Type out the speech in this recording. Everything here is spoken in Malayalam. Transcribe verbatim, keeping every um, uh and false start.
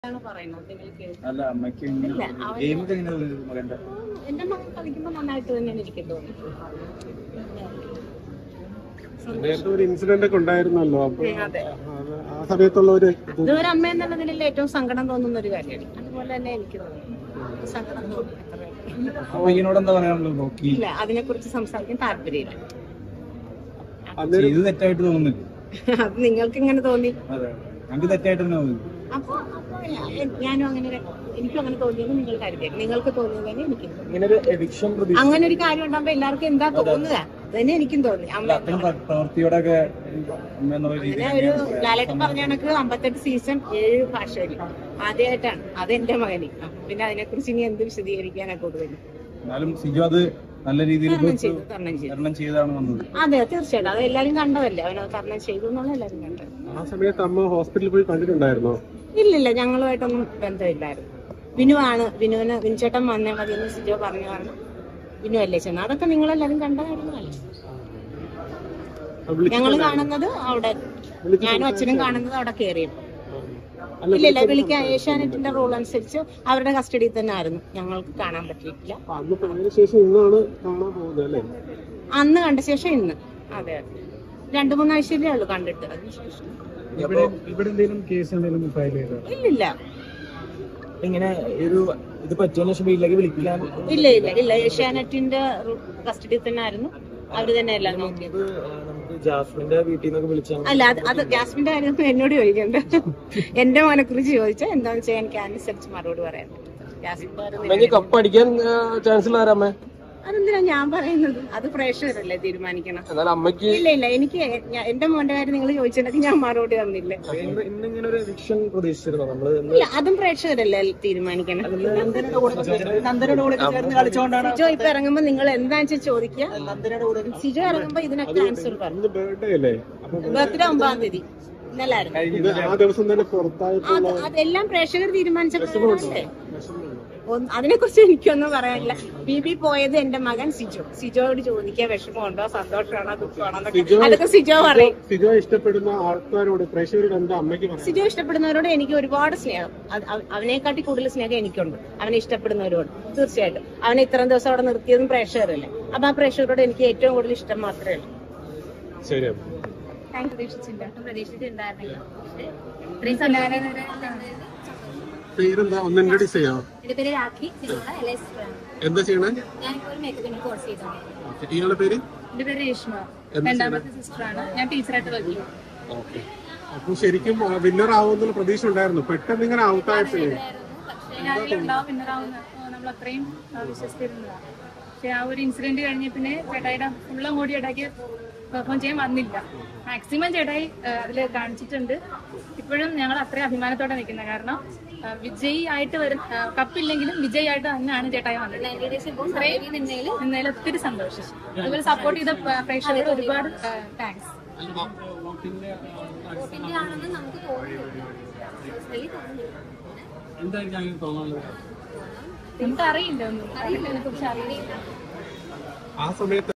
അല്ല അമ്മയ്ക്ക് മകന്റെ എന്റെ മകൻ കളിക്കുമ്പോ നന്നായിട്ട് തന്നെയാണ് എനിക്ക് തോന്നുന്നത്. നേരത്തെ ഒരു ഇൻസിഡന്റ് ഒക്കെ ഉണ്ടായിരുന്നല്ലോ, ആ സമയത്തുള്ള ഒരു ഇതൊരു അമ്മ എന്നുള്ളതിൽ ഏറ്റവും സങ്കടം തോന്നുന്ന ഒരു കാര്യമാണ്. അതുപോലെ തന്നെ എനിക്ക് തോന്നുന്നു സങ്കടം തോന്നി. എന്താ പറയാനുള്ളത്? ഇല്ല, അതിനെ കുറിച്ച് സംസാരിക്കാൻ താല്പര്യമില്ല. ഇത് തെറ്റായിട്ട് തോന്നുന്നില്ല. അത് നിങ്ങൾക്ക് ഇങ്ങനെ തോന്നി, ഞങ്ങൾക്ക് തെറ്റായിട്ട് തന്നെ തോന്നി. അപ്പൊ അപ്പൊ ഞാനും അങ്ങനെ എനിക്കും അങ്ങനെ തോന്നിയത് നിങ്ങൾ കരുതിയത്, നിങ്ങൾക്ക് തോന്നിയത് തന്നെ എനിക്കും തോന്നി. അങ്ങനെ ഒരു കാര്യം ഉണ്ടാകുമ്പോ എല്ലാവർക്കും എന്താ തോന്നുക അതന്നെ എനിക്കും തോന്നി. പ്രവൃത്തിയോടൊക്കെ അങ്ങനെ ഒരു ലാലേട്ടൻ പറഞ്ഞ കണക്ക് അമ്പത്തെട്ട് സീസൺ ഏഴ് ഭാഷയിൽ ആദ്യമായിട്ടാണ് അത് എന്റെ മകന്. പിന്നെ അതിനെ കുറിച്ച് ഇനി എന്ത് വിശദീകരിക്കാനാ കൂടുതൽ. എന്നാലും സിജു അത് നല്ല രീതിയിൽ തരണം ചെയ്താണ് വന്നത്. അതെ, തീർച്ചയായിട്ടും അത് എല്ലാരും കണ്ടതല്ലേ, അവനത് തരണം ചെയ്തു എന്നുള്ള എല്ലാരും കണ്ടത്. ആ സമയത്ത് അമ്മ ഹോസ്പിറ്റലിൽ പോയി കണ്ടിട്ടുണ്ടായിരുന്നോ? ഇല്ലില്ല, ഞങ്ങളുമായിട്ടൊന്നും ബന്ധമില്ലായിരുന്നു. ബിനുവാണ്, ബിനുവിന് ബിനുചേട്ടൻ വന്നേ മതി എന്ന് സിജോ പറഞ്ഞു പറഞ്ഞു ബിനു അല്ലേ ചെന്ന്. അതൊക്കെ നിങ്ങളെല്ലാരും കണ്ട കാര്യങ്ങളല്ലേ. ഞങ്ങൾ കാണുന്നത് അവിടെ, ഞാനും അച്ഛനും കാണുന്നത് അവിടെ കയറിയപ്പോ. ഇല്ലില്ല, വിളിക്കാൻ ഏഷ്യാനെറ്റിന്റെ റൂൾ അനുസരിച്ച് അവരുടെ കസ്റ്റഡിയിൽ തന്നെ ആയിരുന്നു, ഞങ്ങൾക്ക് കാണാൻ പറ്റിയിട്ടില്ല. അന്ന് കണ്ട ശേഷം ഇന്ന്. അതെ അതെ, രണ്ടു മൂന്നാഴ്ചയിലേ ഉള്ളു കണ്ടിട്ട്. അതിനുശേഷം ഇല്ലില്ല. ഇങ്ങനെ ഒരു ഇത് പറ്റിയതിനു ശേഷം വീട്ടിലേക്ക് വിളിക്കാൻ ഇല്ല ഇല്ല ഇല്ല ഏഷ്യാനെറ്റിന്റെ കസ്റ്റഡിയിൽ തന്നെ ആയിരുന്നു, അവര് തന്നെ എല്ലാം നോക്കിയത്. ജാസ്മിന്റെ വീട്ടിൽ നിന്നൊക്കെ വിളിച്ചാൽ അല്ല, അത് അത് ജാസ്മിന്റെ കാര്യം എന്നോട് ചോദിക്കണ്ട. എന്റെ മോനെ കുറിച്ച് ചോദിച്ചാൽ എന്താണെന്ന് വെച്ചാൽ എനിക്ക് അനുസരിച്ച് മറുപടി പറയാൻ പറ്റും. ജാസ്മിൻ കപ്പടിക്കാൻ ചാൻസ് ഉള്ള ആരാമേ? അതെന്തിനാ ഞാൻ പറയുന്നത്? അത് പ്രേക്ഷകരല്ലേ തീരുമാനിക്കണം. അമ്മയ്ക്ക് ഇല്ല ഇല്ല, എനിക്ക് എന്റെ മോന്റെ കാര്യം നിങ്ങൾ ചോദിച്ചിട്ടുണ്ടെങ്കിൽ ഞാൻ മറുപടി തന്നില്ല. ഇല്ല, അതും പ്രേക്ഷകരല്ലേ തീരുമാനിക്കണം. സിജോ ഇപ്പൊ ഇറങ്ങുമ്പോ നിങ്ങൾ എന്താണെന്ന് വെച്ചാൽ ചോദിക്കുക. സിജോ ഇറങ്ങുമ്പോ ഇതിനൊക്കെ ആൻസർ പറഞ്ഞു. ബർത്ത്ഡേ ഒമ്പതാം തീയതി ഇന്നലായിരുന്നു. അതെല്ലാം പ്രേക്ഷകർ തീരുമാനിച്ച പ്രകാരമല്ലേ. അതിനെ കുറിച്ച് എനിക്കൊന്നും പറയാനില്ല. ബി ബി പോയത് എന്റെ മകൻ സിജോ. സിജോയോട് ചോദിക്കാൻ വിഷമമുണ്ടോ, സന്തോഷമാണോ, ദുഃഖമാണോ, അതൊക്കെ സിജോ പറയും. സിജോ ഇഷ്ടപ്പെടുന്ന ആൾക്കാരോട്, പ്രേക്ഷകരോട് എന്താ അമ്മയ്ക്ക് പറയാം? സിജോ ഇഷ്ടപ്പെടുന്നവരോട് എനിക്ക് ഒരുപാട് സ്നേഹം, അവനെക്കാട്ടി കൂടുതൽ സ്നേഹം എനിക്കുണ്ട് അവനെ ഇഷ്ടപ്പെടുന്നവരോട്. തീർച്ചയായിട്ടും അവനെ ഇത്രയും ദിവസം അവിടെ നിർത്തിയതും പ്രേക്ഷകരല്ലേ. അപ്പൊ ആ പ്രേക്ഷകരോട് എനിക്ക് ഏറ്റവും കൂടുതൽ ഇഷ്ടം മാത്രമേ ഉള്ളൂ. ശരി, പ്രതീക്ഷിച്ചില്ല, പ്രതീക്ഷിച്ചിട്ടുണ്ടായിരുന്നില്ല. പേരെന്താ, ഒന്ന് ഇൻട്രോഡ്യൂസ് ചെയ്യാമോ? എന്താ ചെയ്യണേ? ഇയാളുടെ പേര്? എന്റെ പേര് രേഷ്മ, രണ്ടാമത്തെ സിസ്റ്ററാണ്. ഞാൻ ടീച്ചറായിട്ട് വർക്ക് ചെയ്യും. അപ്പൊ ശരിക്കും വിന്നർ ആവുമെന്നുള്ള പ്രതീക്ഷ ഉണ്ടായിരുന്നു, പെട്ടെന്ന് ഇങ്ങനെ ഔട്ടായപ്പോഴേ ഉണ്ടാവും വിന്നറാവുന്ന നമ്മൾ അത്രയും വിശ്വസിച്ചിരുന്നതാണ്. പക്ഷെ ആ ഒരു ഇൻസിഡന്റ് കഴിഞ്ഞ പിന്നെ ചേട്ടായിയുടെ ഫുൾ അങ്ങോട്ട് ചേട്ടായിക്ക് പെർഫോം ചെയ്യാൻ വന്നില്ല. മാക്സിമം ചേട്ടായി അതിൽ കാണിച്ചിട്ടുണ്ട്. ഇപ്പോഴും ഞങ്ങൾ അത്രയും അഭിമാനത്തോടെ നിൽക്കുന്നത്. കാരണം വിജയ് ആയിട്ട് വരുന്ന കപ്പില്ലെങ്കിലും വിജയ് ആയിട്ട് തന്നെയാണ് ചേട്ടായി വന്നത്. ഇന്നലെ ഒത്തിരി സന്തോഷം. അതുപോലെ സപ്പോർട്ട് ചെയ്ത പ്രേക്ഷകരോട് ഒരുപാട് താങ്ക്സ്. നമുക്ക് അറിയില്ല, ഒന്നും അറിയില്ല, അതിനെ കുറിച്ച് അറിയില്ല. ആ സമയത്ത്